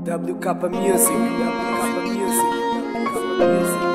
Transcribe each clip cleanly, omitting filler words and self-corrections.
WK Music, WK Music, WK Music.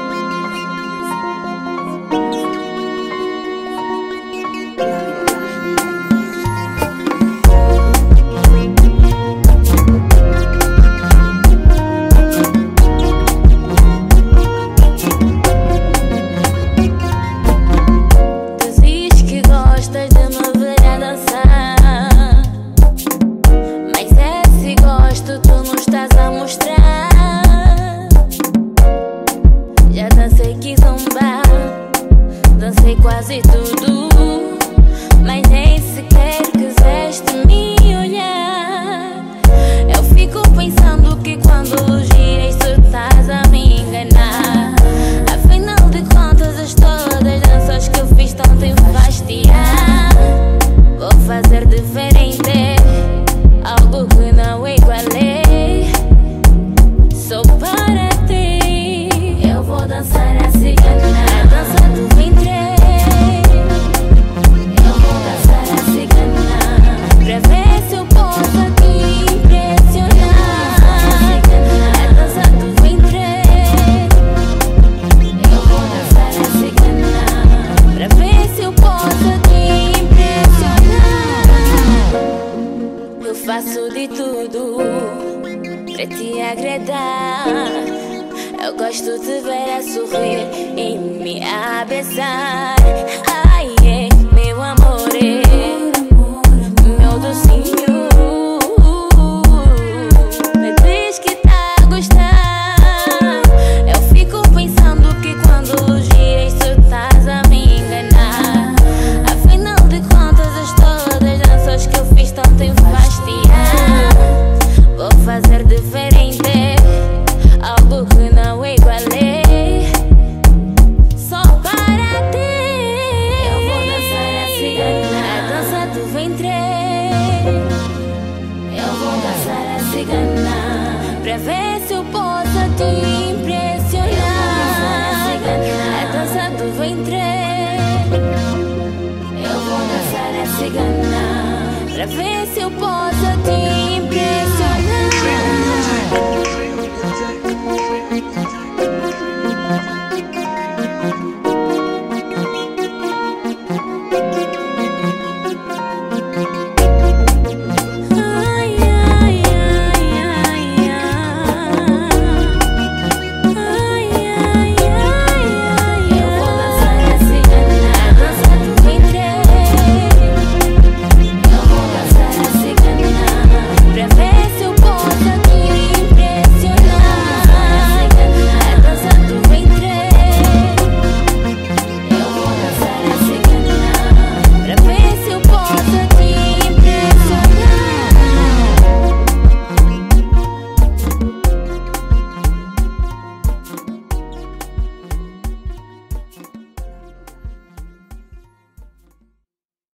Já dancei que zombar, dancei quase tudo, mas nem sequer quiseste me olhar. Eu fico pensando que quando elogias tu estás a me enganar. Afinal de contas as todas danças que eu fiz estão te enfastiar. Vou fazer diferente, algo que não igualei. Só para ti eu vou dançar a cigana, a dança do ventre. Eu vou dançar a cigana, pra ver se eu posso te impressionar. A dança do ventre. Eu vou dançar a cigana, pra ver se eu posso te impressionar. Eu faço de tudo pra te agradar. Eu gosto de ver a sorrir e me abraçar. Ai, meu amor, meu docinho. Me diz que tá a gostar. Eu fico pensando que quando elogias tu estás a me enganar. Afinal de contas as todas danças que eu fiz estão te enfastiar. Vou fazer diferente, algo que não igualei. Só para ti eu vou dançar a cigana, a dança do ventre. Eu vou dançar a cigana, pra ver se eu posso te impressionar. A dança do ventre. Eu vou dançar a cigana, pra ver se eu posso